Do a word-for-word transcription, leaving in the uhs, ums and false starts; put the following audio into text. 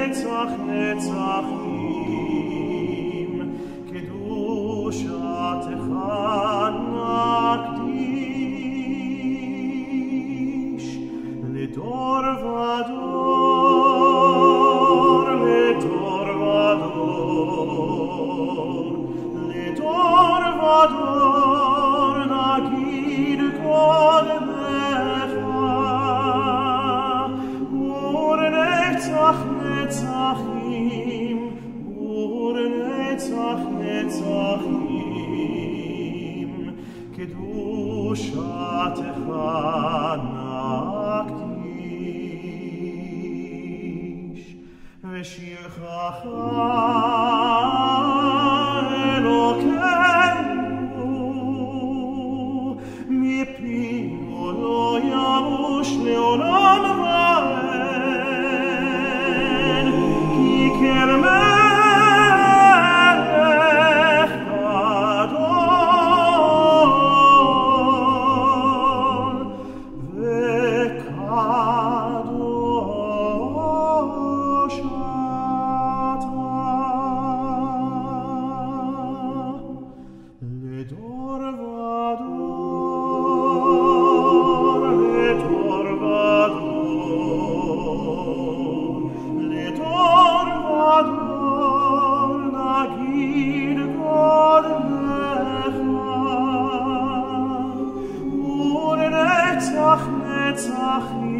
נצח נצחים, קדושתך נקדיש, לדור ודור, לדור ודור, לדור ודור, נגיד קודמך, ורנצח נצחים, ורנצח נצחים, קדושתך נקדיש, ושירכך אלוקינו, מפינו לא ירוש לעולם ועד, כי כרמך נצח נצחים